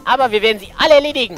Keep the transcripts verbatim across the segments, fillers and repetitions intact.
Aber wir werden sie alle erledigen.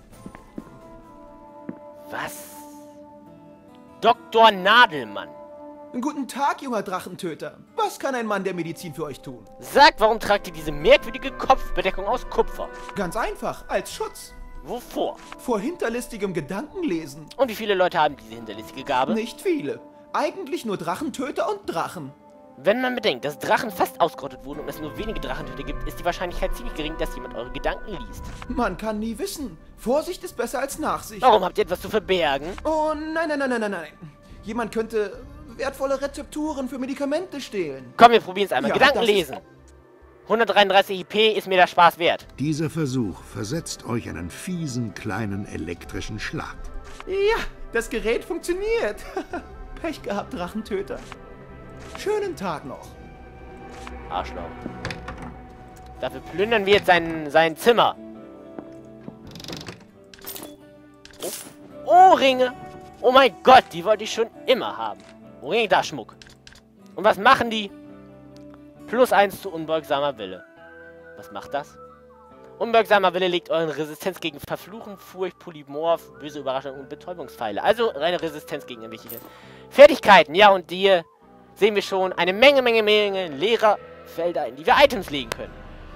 Was? Doktor Nadelmann. Guten Tag, junger Drachentöter. Was kann ein Mann der Medizin für euch tun? Sagt, warum tragt ihr diese merkwürdige Kopfbedeckung aus Kupfer? Ganz einfach, als Schutz. Wovor? Vor hinterlistigem Gedankenlesen. Und wie viele Leute haben diese hinterlistige Gabe? Nicht viele. Eigentlich nur Drachentöter und Drachen. Wenn man bedenkt, dass Drachen fast ausgerottet wurden und es nur wenige Drachentöter gibt, ist die Wahrscheinlichkeit ziemlich gering, dass jemand eure Gedanken liest. Man kann nie wissen. Vorsicht ist besser als Nachsicht. Warum habt ihr etwas zu verbergen? Oh, nein, nein, nein, nein, nein, nein. Jemand könnte wertvolle Rezepturen für Medikamente stehlen. Komm, wir probieren es einmal. Ja, Gedanken das lesen. hundertdreiunddreißig I P ist mir der Spaß wert. Dieser Versuch versetzt euch einen fiesen kleinen elektrischen Schlag. Ja, das Gerät funktioniert. Pech gehabt, Drachentöter. Schönen Tag noch. Arschloch. Dafür plündern wir jetzt sein, sein Zimmer. Oh. Ohrringe. Oh mein Gott, die wollte ich schon immer haben. Ohrringe, da Schmuck. Und was machen die? Plus eins zu unbeugsamer Wille. Was macht das? Unbeugsamer Wille legt euren Resistenz gegen Verfluchen, Furcht, Polymorph, böse Überraschung und Betäubungspfeile. Also reine Resistenz gegen irgendwelche Fertigkeiten. Ja, und hier sehen wir schon eine Menge, Menge, Menge leerer Felder, in die wir Items legen können.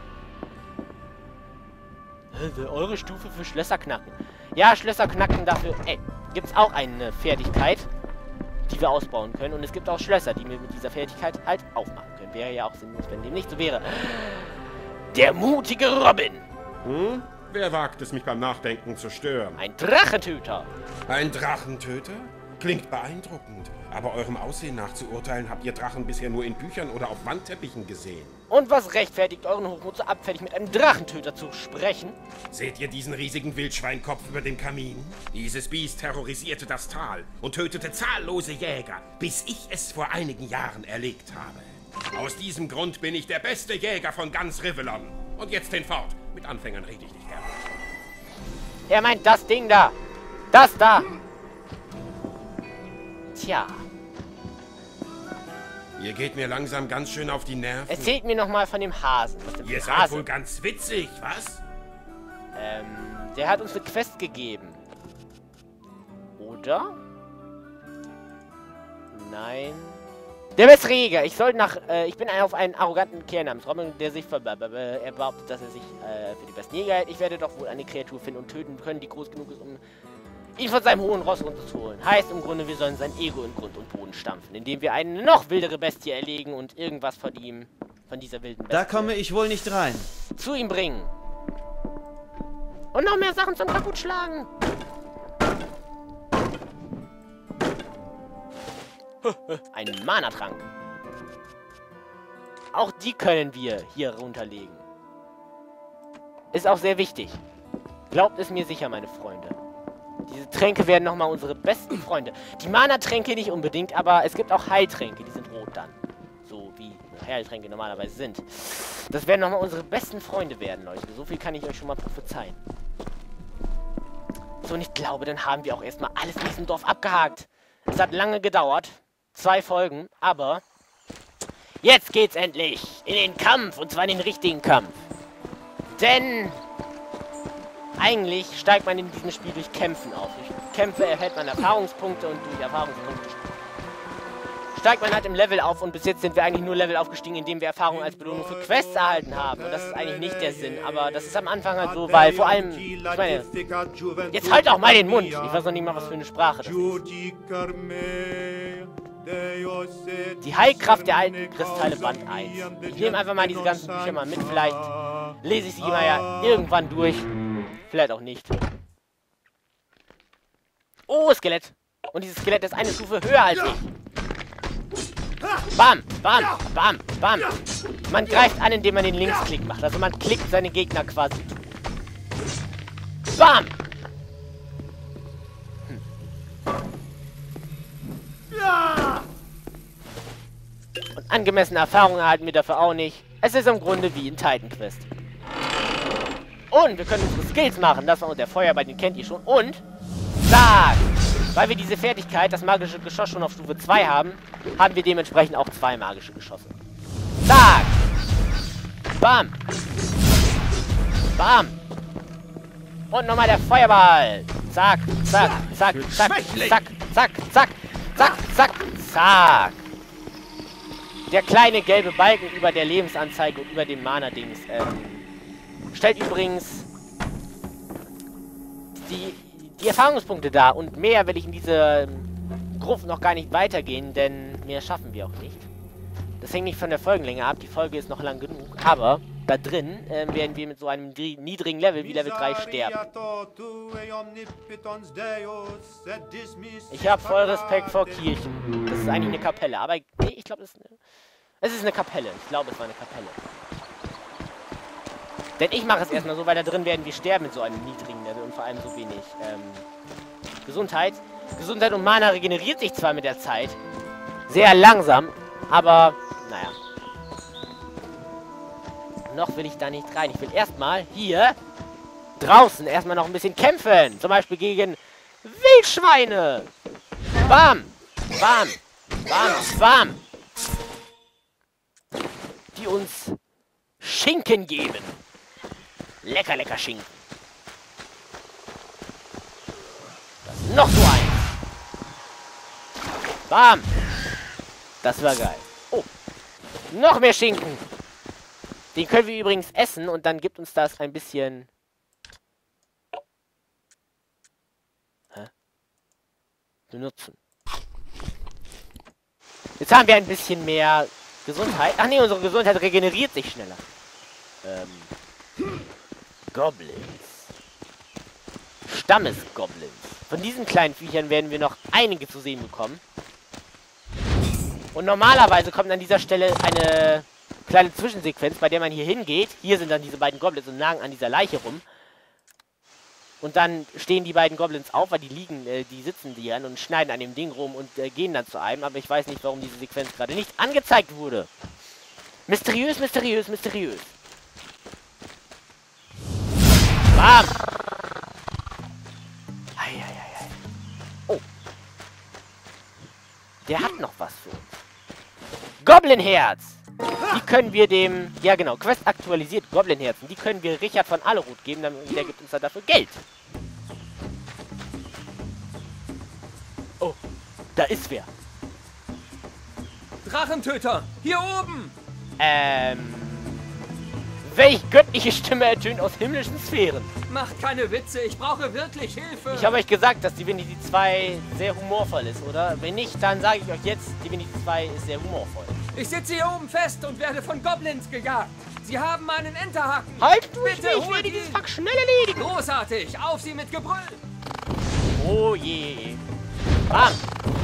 Eure Stufe für Schlösser knacken. Ja, Schlösser knacken dafür. Ey, gibt es auch eine Fertigkeit, die wir ausbauen können. Und es gibt auch Schlösser, die wir mit dieser Fertigkeit halt aufmachen können. Wäre ja auch sinnlos, wenn dem nicht so wäre. Der mutige Robin. Hm? Wer wagt es, mich beim Nachdenken zu stören? Ein Drachentöter. Ein Drachentöter? Klingt beeindruckend. Aber eurem Aussehen nach zu urteilen, habt ihr Drachen bisher nur in Büchern oder auf Wandteppichen gesehen. Und was rechtfertigt euren Hochmut so abfällig, mit einem Drachentöter zu sprechen? Seht ihr diesen riesigen Wildschweinkopf über dem Kamin? Dieses Biest terrorisierte das Tal und tötete zahllose Jäger, bis ich es vor einigen Jahren erlegt habe. Aus diesem Grund bin ich der beste Jäger von ganz Rivellon. Und jetzt hinfort. Mit Anfängern rede ich nicht gerne. Er meint das Ding da. Das da. Tja. Ihr geht mir langsam ganz schön auf die Nerven. Erzählt mir nochmal von dem Hasen. Was denn für Ihr ein seid Hase? wohl ganz witzig, was? Ähm, der hat uns eine Quest gegeben. Oder? Nein. Der bessere Jäger. Ich soll nach, äh, ich bin auf einen arroganten Kerl namens Robin, der sich, ver er behauptet, dass er sich äh, für die besten Jäger hält. Ich werde doch wohl eine Kreatur finden und töten können, die groß genug ist, um ihn von seinem hohen Ross runterzuholen. Heißt im Grunde, wir sollen sein Ego in Grund und Boden stampfen, indem wir eine noch wildere Bestie erlegen und irgendwas von ihm, von dieser wilden Bestie, Da komme ich wohl nicht rein. zu ihm bringen. Und noch mehr Sachen zum Kaputtschlagen. Ein Mana-Trank. Auch die können wir hier runterlegen. Ist auch sehr wichtig. Glaubt es mir sicher, meine Freunde. Diese Tränke werden nochmal unsere besten Freunde. Die Mana-Tränke nicht unbedingt, aber es gibt auch Heiltränke, die sind rot dann. So wie Heiltränke normalerweise sind. Das werden nochmal unsere besten Freunde werden, Leute. So viel kann ich euch schon mal prophezeien. So, und ich glaube, dann haben wir auch erstmal alles in diesem Dorf abgehakt. Es hat lange gedauert. Zwei Folgen, aber jetzt geht's endlich in den Kampf, und zwar in den richtigen Kampf. Denn eigentlich steigt man in diesem Spiel durch Kämpfen auf. Durch Kämpfe erhält man Erfahrungspunkte und durch Erfahrungspunkte steigt man halt im Level auf, und bis jetzt sind wir eigentlich nur Level aufgestiegen, indem wir Erfahrung als Belohnung für Quests erhalten haben. Und das ist eigentlich nicht der Sinn, aber das ist am Anfang halt so, weil vor allem, ich meine, jetzt halt auch mal den Mund. Ich weiß noch nicht mal, was für eine Sprache das ist. Die Heilkraft der alten Kristalle Band eins. Ich nehme einfach mal diese ganzen Bücher mal mit, vielleicht lese ich sie mal ja irgendwann durch. Vielleicht auch nicht. Oh, Skelett. Und dieses Skelett ist eine Stufe höher als ich. Bam, bam, bam, bam. Man greift an, indem man den Linksklick macht. Also man klickt seine Gegner quasi. Bam! Und angemessene Erfahrungen erhalten wir dafür auch nicht. Es ist im Grunde wie in Titan Quest. Und wir können unsere Skills machen. Das war der Feuerball, den kennt ihr schon. Und, zack! Weil wir diese Fertigkeit, das magische Geschoss, schon auf Stufe zwei haben, haben wir dementsprechend auch zwei magische Geschosse. Zack! Bam! Bam! Und nochmal der Feuerball. Zack, zack, zack, zack, zack, zack, zack, zack, zack, zack. Der kleine gelbe Balken über der Lebensanzeige und über dem Mana-Dings ähm, stellt übrigens die, die Erfahrungspunkte dar. Und mehr will ich in diese Gruft noch gar nicht weitergehen, denn mehr schaffen wir auch nicht. Das hängt nicht von der Folgenlänge ab. Die Folge ist noch lang genug. Aber da drin ähm, werden wir mit so einem niedrigen Level wie Level drei sterben. Ich habe voll Respekt vor Kirchen. Das ist eigentlich eine Kapelle. Aber nee, ich glaube, es ist eine... Es ist eine Kapelle. Ich glaube, es war eine Kapelle. Denn ich mache es erstmal so, weil da drin werden wir sterben mit so einem niedrigen Level und vor allem so wenig ähm, Gesundheit. Gesundheit und Mana regeneriert sich zwar mit der Zeit. Sehr langsam, aber naja. Noch will ich da nicht rein. Ich will erstmal hier draußen erstmal noch ein bisschen kämpfen. Zum Beispiel gegen Wildschweine. Bam! Bam! Bam! Bam! Die uns Schinken geben. Lecker, lecker Schinken. Das ist noch so eins. Bam! Das war geil. Oh! Noch mehr Schinken. Den können wir übrigens essen und dann gibt uns das ein bisschen... Hä? Benutzen. Jetzt haben wir ein bisschen mehr Gesundheit. Ach nee, unsere Gesundheit regeneriert sich schneller. Ähm... Goblins. Stammesgoblins. Von diesen kleinen Viechern werden wir noch einige zu sehen bekommen. Und normalerweise kommt an dieser Stelle eine kleine Zwischensequenz, bei der man hier hingeht. Hier sind dann diese beiden Goblins und nagen an dieser Leiche rum. Und dann stehen die beiden Goblins auf, weil die liegen, äh, die sitzen die an und schneiden an dem Ding rum und äh, gehen dann zu einem. Aber ich weiß nicht, warum diese Sequenz gerade nicht angezeigt wurde. Mysteriös, mysteriös, mysteriös. Bam! Eieiei. Oh. Der hat noch was für uns. Goblinherz! Die können wir dem... Ja genau, Quest aktualisiert Goblinherzen. Die können wir Richard von Allerud geben, dann der gibt uns dann dafür Geld. Oh, da ist wer. Drachentöter! Hier oben! Ähm... Welch göttliche Stimme ertönt aus himmlischen Sphären? Macht keine Witze, ich brauche wirklich Hilfe! Ich habe euch gesagt, dass Divinity zwei sehr humorvoll ist, oder? Wenn nicht, dann sage ich euch jetzt, Divinity zwei ist sehr humorvoll. Ich sitze hier oben fest und werde von Goblins gejagt. Sie haben meinen Enterhaken. Halt du Bitte, ich werde dieses Pack schnell erledigen. Großartig, auf sie mit Gebrüll. Oh je. Bam.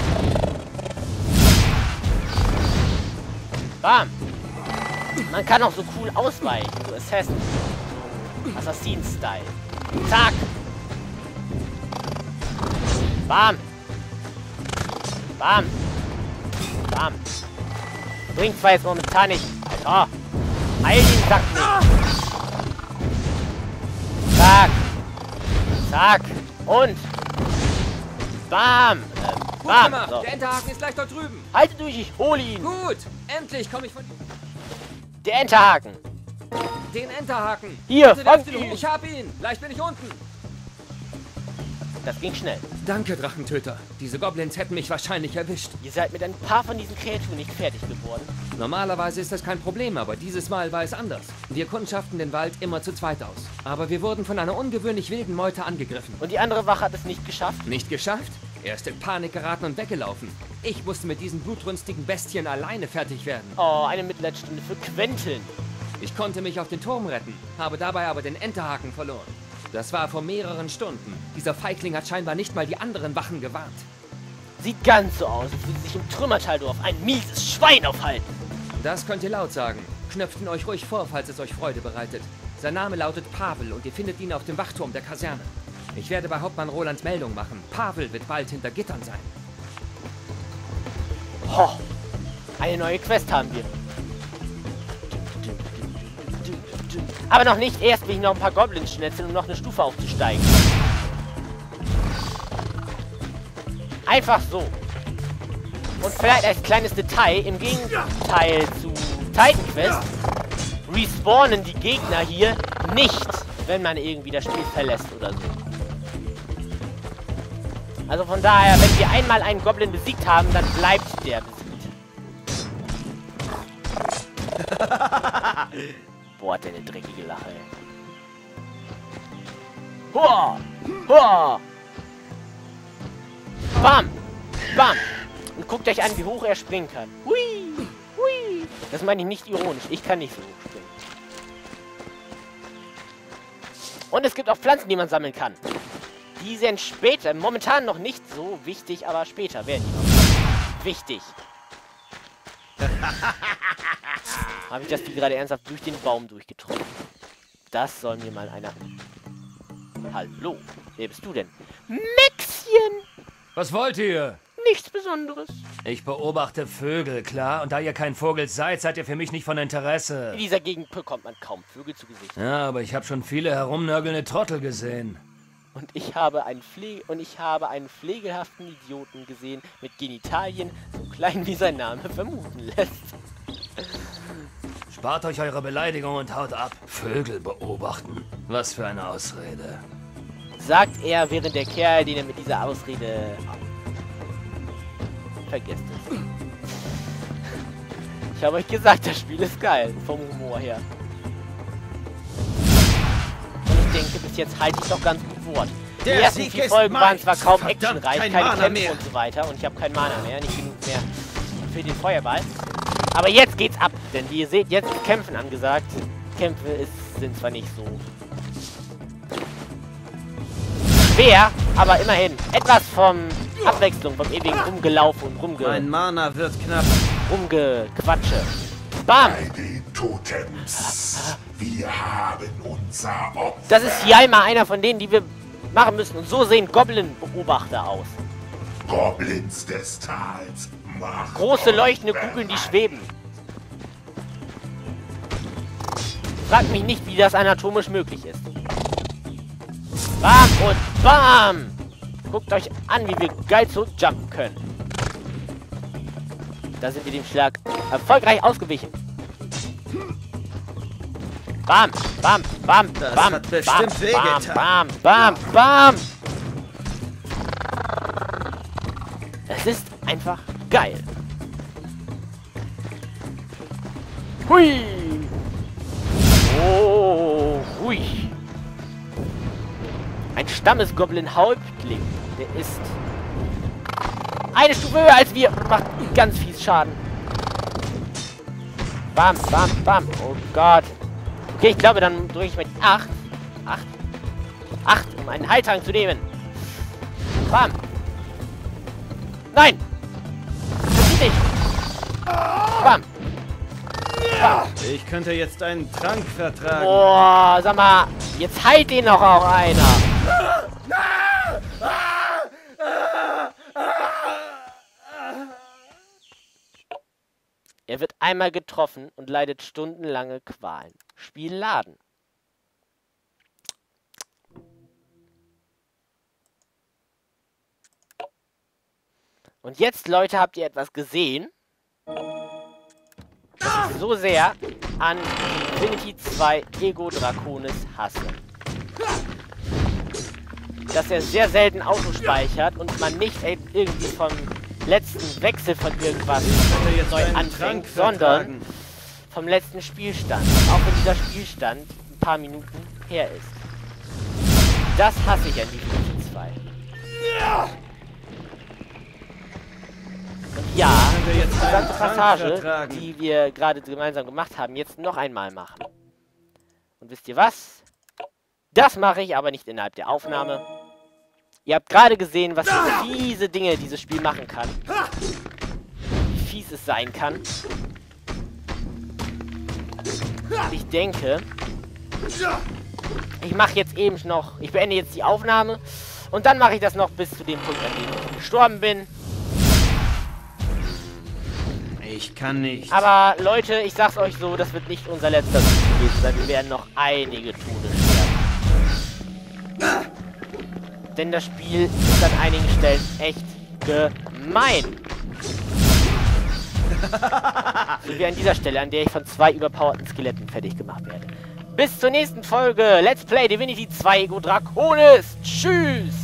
Bam. Man kann auch so cool ausweichen, so Assassin. Assassin-Style. Zack. Bam. Bam. Bam. Bringt zwar jetzt momentan nicht. Alter. Heil den Sack nicht. Zack. Zack. Und. Bam. Äh, Gut bam. gemacht. So. Der Enterhaken ist gleich dort drüben. Haltet durch, ich hole ihn. Gut. Endlich komme ich von... Der Enterhaken. Den Enterhaken. Hier, Bitte werft fang ihn ihn. hoch. Ich hab ihn. Gleich bin ich unten. Das ging schnell. Danke, Drachentöter. Diese Goblins hätten mich wahrscheinlich erwischt. Ihr seid mit ein paar von diesen Kreaturen nicht fertig geworden. Normalerweise ist das kein Problem, aber dieses Mal war es anders. Wir kundschaften den Wald immer zu zweit aus. Aber wir wurden von einer ungewöhnlich wilden Meute angegriffen. Und die andere Wache hat es nicht geschafft. Nicht geschafft? Er ist in Panik geraten und weggelaufen. Ich musste mit diesen blutrünstigen Bestien alleine fertig werden. Oh, eine Mitleidsstunde für Quentin. Ich konnte mich auf den Turm retten, habe dabei aber den Enterhaken verloren. Das war vor mehreren Stunden. Dieser Feigling hat scheinbar nicht mal die anderen Wachen gewarnt. Sieht ganz so aus, als würde sich im Trümmertaldorf ein mieses Schwein aufhalten. Das könnt ihr laut sagen. Knöpft ihn euch ruhig vor, falls es euch Freude bereitet. Sein Name lautet Pavel und ihr findet ihn auf dem Wachturm der Kaserne. Ich werde bei Hauptmann Roland Meldung machen. Pavel wird bald hinter Gittern sein. Ho, eine neue Quest haben wir. Aber noch nicht. Erst will ich noch ein paar Goblins schnetzeln, um noch eine Stufe aufzusteigen. Einfach so. Und vielleicht als kleines Detail, im Gegenteil zu Titan Quest, respawnen die Gegner hier nicht wenn man irgendwie das Spiel verlässt oder so. Also von daher, wenn wir einmal einen Goblin besiegt haben, dann bleibt der besiegt. Boah, hat der eine dreckige Lache, ey. Hoa! Hoa! Bam! Bam! Und guckt euch an, wie hoch er springen kann. Hui! Hui! Das meine ich nicht ironisch. Ich kann nicht so hoch springen. Und es gibt auch Pflanzen, die man sammeln kann. Die sind später, momentan noch nicht so wichtig, aber später werden die noch wichtig. Habe ich das die gerade ernsthaft durch den Baum durchgetroffen? Das soll mir mal einer... Hallo, wer bist du denn? Mäxchen! Was wollt ihr? Nichts Besonderes. Ich beobachte Vögel, klar? Und da ihr kein Vogel seid, seid ihr für mich nicht von Interesse. In dieser Gegend bekommt man kaum Vögel zu Gesicht. Ja, aber ich habe schon viele herumnörgelnde Trottel gesehen. Und ich habe einen Pflege und ich habe einen pflegelhaften Idioten gesehen mit Genitalien so klein wie sein Name vermuten lässt. Spart euch eure Beleidigung und haut ab. Vögel beobachten. Was für eine Ausrede. Sagt er, während der Kerl, den er mit dieser Ausrede... Vergesst es. Ich habe euch gesagt, das Spiel ist geil. Vom Humor her. Und ich denke, bis jetzt halte ich doch ganz gut Wort. Die ersten vier Folgen waren zwar kaum actionreich, keine Kämpfe und so weiter. Und ich habe kein Mana mehr, nicht genug mehr für den Feuerball. Aber jetzt geht's ab. Denn wie ihr seht, jetzt ist Kämpfen angesagt. Kämpfe ist, sind zwar nicht so schwer, aber immerhin etwas vom Abwechslung, vom ewigen Rumgelaufen und Rumge... Mein Mana wird knapp. Rumgequatsche. Bam! Bei den Totems. Wir haben unser Opfer. Das ist hier mal einer von denen, die wir machen müssen. Und so sehen Goblin-Beobachter aus. Goblins des Tals. Macht Große leuchtende euch Kugeln, die bereit. schweben. Fragt mich nicht, wie das anatomisch möglich ist. Bam und bam! Guckt euch an, wie wir geil zurückjumpen können. Da sind wir dem Schlag erfolgreich ausgewichen. Bam, bam, bam, Das bam, hat bam, bestimmt bam, wehgetan. bam, bam, bam. Es ist einfach geil. Hui! Oh, hui! Ein Stammesgoblin-Häuptling. Der ist eine Stufe höher als wir. Macht ganz fies Schaden. Bam, bam, bam. Oh Gott. Okay, ich glaube, dann drücke ich mal die acht. acht. acht, um einen Heiltrank zu nehmen. Bam. Nein. Das geht nicht. Bam. Bam. Ich könnte jetzt einen Trank vertragen. Boah, sag mal. Jetzt heilt den doch auch einer. Er wird einmal getroffen und leidet stundenlange Qualen. Spiel laden. Und jetzt, Leute, habt ihr etwas gesehen, das ich so sehr an Infinity zwei Ego Draconis hasse. Dass er sehr selten autospeichert und man nicht irgendwie vom letzten Wechsel von irgendwas neu anfängt, sondern vom letzten Spielstand. Auch wenn dieser Spielstand ein paar Minuten her ist. Das hasse ich an Divinity zwei. Und ja, die gesamte Passage, die wir gerade gemeinsam gemacht haben, jetzt noch einmal machen. Und wisst ihr was? Das mache ich aber nicht innerhalb der Aufnahme. Ihr habt gerade gesehen, was für fiese Dinge dieses Spiel machen kann. Wie fies es sein kann. Und ich denke, ich mache jetzt eben noch, ich beende jetzt die Aufnahme und dann mache ich das noch bis zu dem Punkt, an dem ich gestorben bin. Ich kann nicht. Aber Leute, ich sag's euch so, das wird nicht unser letzter Sieg gewesen sein. Wir werden noch einige Tode sterben. Denn das Spiel ist an einigen Stellen echt gemein. So wie an dieser Stelle, an der ich von zwei überpowerten Skeletten fertig gemacht werde. Bis zur nächsten Folge. Let's Play Divinity zwei Ego Draconis. Tschüss.